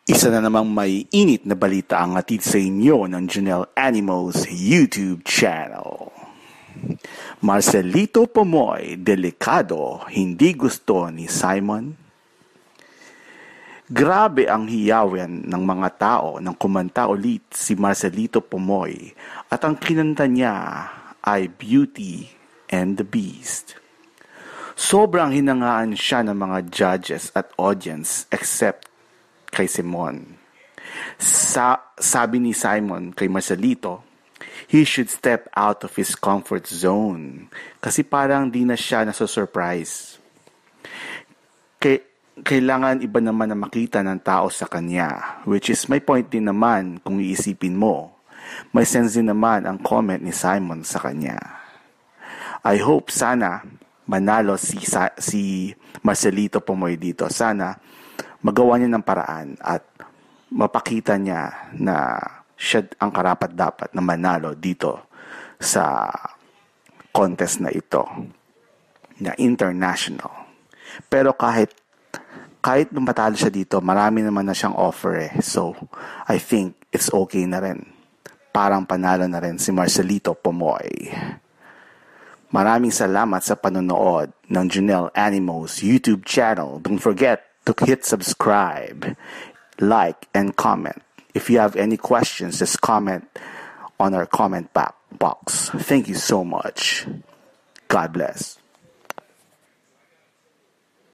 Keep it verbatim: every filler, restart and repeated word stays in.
Isa na namang may init na balita ang hatid sa inyo ng Janelle Animals YouTube channel. Marcelito Pomoy, delikado, hindi gusto ni Simon. Grabe ang hiyawan ng mga tao nang kumanta ulit si Marcelito Pomoy at ang kinanta niya ay Beauty and the Beast. Sobrang hinangaan siya ng mga judges at audience except kay Simon. Sa, sabi ni Simon kay Marcelito, he should step out of his comfort zone kasi parang di na siya nasa-surprise. Kay, kailangan iba naman na makita ng tao sa kanya, which is my point din naman kung iisipin mo. May sense din naman ang comment ni Simon sa kanya. I hope sana manalo si, si Marcelito Pomoy dito. Sana magawa niya ng paraan at mapakita niya na siya ang karapat-dapat na manalo dito sa contest na ito na international. Pero kahit kahit matalo siya dito, marami naman na siyang offer eh. So, I think it's okay na rin. Parang panalo na rin si Marcelito Pomoy. Maraming salamat sa panonood ng Janelle Animals YouTube channel. Don't forget to hit subscribe, like, and comment. If you have any questions, just comment on our comment box. Thank you so much. God bless.